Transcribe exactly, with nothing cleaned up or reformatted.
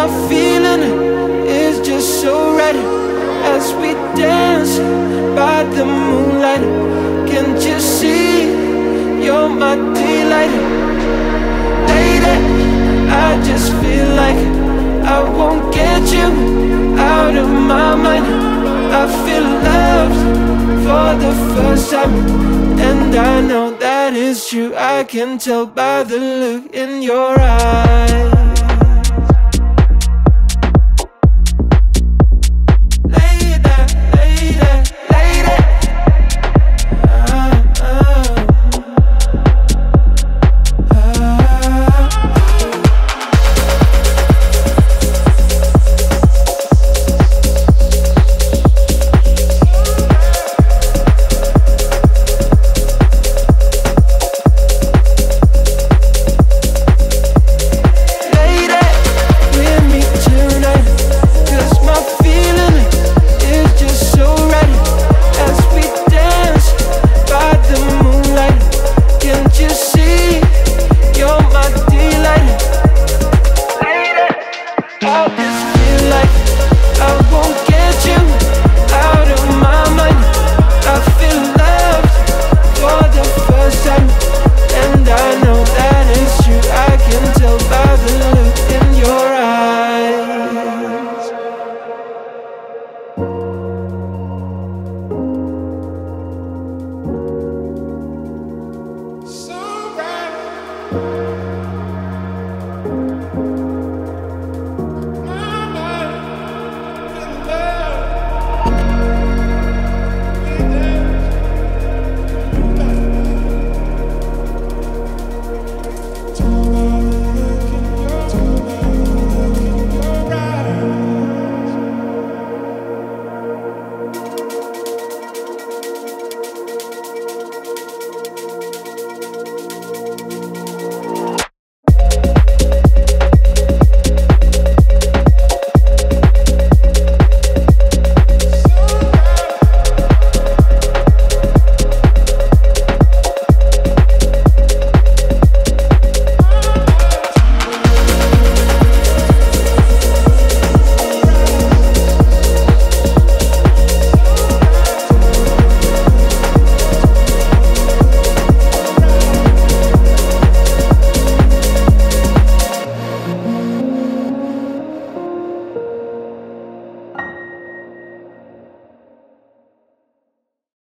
my feeling is just so right. As we dance by the moonlight, can't you see you're my delight? Lady, I just feel like I won't get you out of my mind. I feel loved for the first time, and I know that is true. I can tell by the look in your eyes.